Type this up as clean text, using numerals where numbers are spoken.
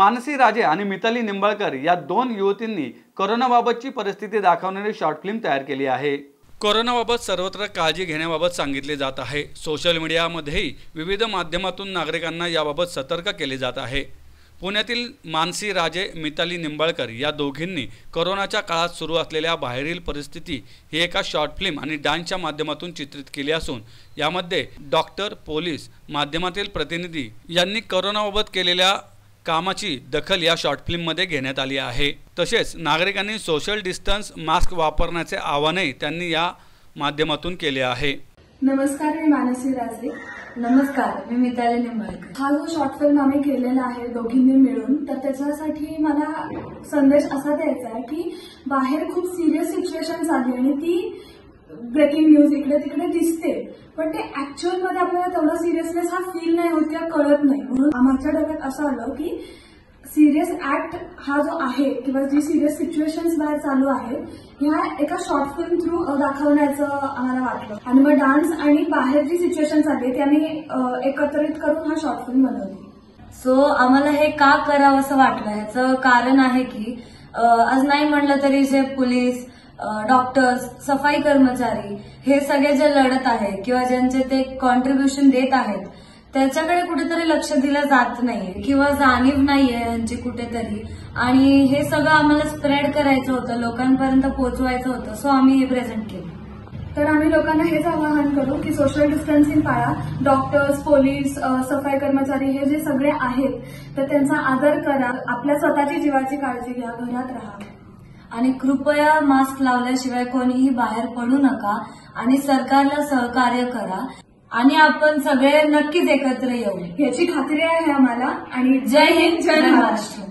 मानसी राजे आणि मिताली निंबाळकर या दोन युवतींनी कोरोनाबाबतची परिस्थिती दाखवणारी शॉर्ट फिल्म तयार केली आहे। कोरोनाबाबत सर्वत्र काळजी घेण्याबाबत सांगितले जात आहे। सोशल मीडियामध्येही विविध माध्यमातून नागरिकांना याबाबत सतर्क केले जात आहे। पुण्यातील मानसी राजे, मिताली निंबाळकर या दोघींनी कोरोनाच्या काळात सुरू असलेल्या बाहेरील परिस्थिती ही एका शॉर्ट फिल्म आणि डान्सच्या माध्यमातून चित्रित केली असून यामध्ये डॉक्टर, पोलीस, माध्यमातील प्रतिनिधी यांनी कोरोनाबाबत केलेल्या कामाची दखल या शॉर्ट फिल्ममध्ये घेण्यात आली आहे। तसेच नागरिकांनी सोशल डिस्टन्स, मास्क वापरण्याचे आवाहनही त्यांनी या माध्यमातून केले आहे। नमस्कार, मी मानसी राजे। नमस्कार, मी मिताली निंबाळकर। हा जो शॉर्ट फिल्म आम्ही केलेला आहे दोघींनी मिळून, तर त्याच्यासाठी मला संदेश असा द्यायचा आहे की बाहेर खूप सिरियस सिच्युएशन चालली आणि ती ब्रेकिंग न्यूज इकडे तिकडे दिसते, पण ते ऍक्च्युअल मध्ये आपल्याला तेवढा सिरियसनेस हा फील नाही होत किंवा कळत नाही। म्हणून आमच्या डोक्यात असं आलं की सिरियस ऍक्ट हा जो आहे किंवा जी सिरियस सिच्युएशन्स बाहेर चालू आहेत ह्या एका शॉर्ट फिल्म थ्रू दाखवण्याचं आम्हाला वाटलं आणि मग डान्स आणि बाहेर जी सिच्युएशन चालली ती आम्ही एकत्रित करून हा शॉर्ट फिल्म बनवली। सो आम्हाला हे का करावं असं वाटलं, ह्याचं कारण आहे की आज नाही म्हणलं तरी जे पोलीस, डॉक्टर्स, सफाई कर्मचारी हे सगळे जे लढत आहे किंवा ज्यांचे ते कॉन्ट्रीब्युशन देत आहेत त्याच्याकडे कुठेतरी लक्ष दिलं जात नाहीये किंवा जाणीव नाहीये यांची कुठेतरी, आणि हे सगळं आम्हाला स्प्रेड करायचं होतं, लोकांपर्यंत पोहोचवायचं होतं। सो आम्ही हे प्रेझेंट केलं। तर आम्ही लोकांना हेच आवाहन करू की सोशल डिस्टन्सिंग पाळा। डॉक्टर्स, पोलीस, सफाई कर्मचारी हे जे सगळे आहेत तर त्यांचा आदर करा, आपल्या स्वतःची जीवाची काळजी घ्या, घरात राहा आणि कृपया मास्क लावल्याशिवाय कोणीही बाहेर पडू नका आणि सरकारला सहकार्य करा आणि आपण सगळे नक्कीच एकत्र येऊ याची खात्री आहे आम्हाला। आणि जय हिंद, जय महाराष्ट्र।